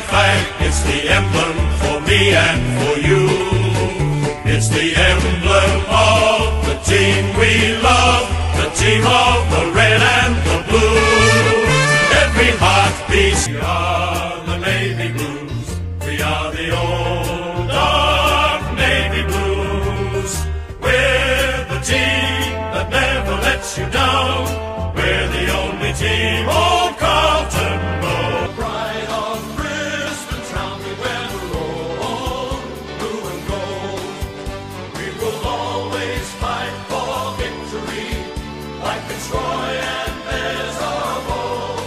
flag, it's the emblem for me and for you. It's the emblem of the team we love, the team of the red and the blue. Every heart beats. We are the Navy Blues, we are the old dark Navy Blues. We're the team that never lets you down, we're the only team old Carlton knows. Pride of Brisbane town, we wear the roll, blue and gold. We will always fight for victory, like Fitzroy and there's our goal.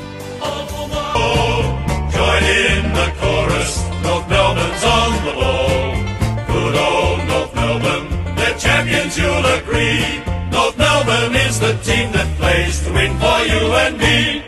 Join in the chorus, North Melbourne's on the ball. Good old North Melbourne, they're champions, you'll agree. North Melbourne is the team that plays to win for you and me.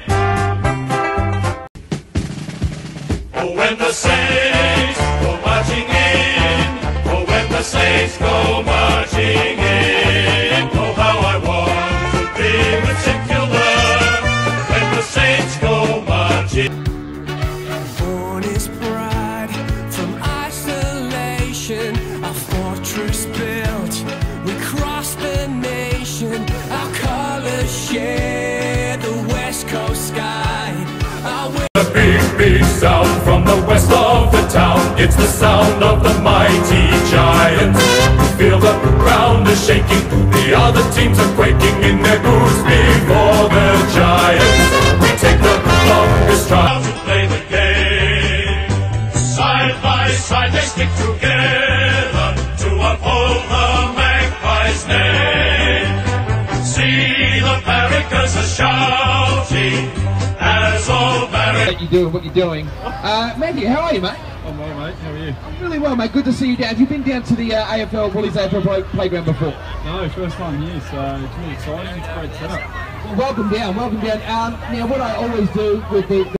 Oh, when the Saints go marching in, oh, when the Saints go marching in, oh, how I want to be with St. Kilda when the Saints go marching. Born is pride from isolation, a fortress built, we cross the nation, our colors share the west coast sky. The big, big sound from the west of the town, it's the sound of the mighty Giants. Feel the ground is shaking, the other teams are quaking in their boots before the Giants. We take the longest drive to play the game. Side by side they stick together to uphold the Magpies' name. See the barricades are shouting as all barricades. You doing what you're doing. Matthew, how are you, mate? I'm well, mate. How are you? I'm really well, mate. Good to see you down. Have you been down to the AFL, Woolies AFL playground before? No, first time here, so it's really exciting. It's a great setup. Well, welcome down, welcome down. Now, what I always do with the